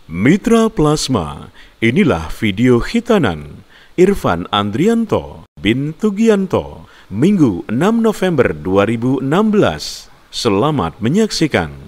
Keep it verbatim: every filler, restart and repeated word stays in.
Mitra Plasma, inilah video khitanan Irfan Andrianto bin Tugianto, Minggu enam November dua ribu enam belas. Selamat menyaksikan.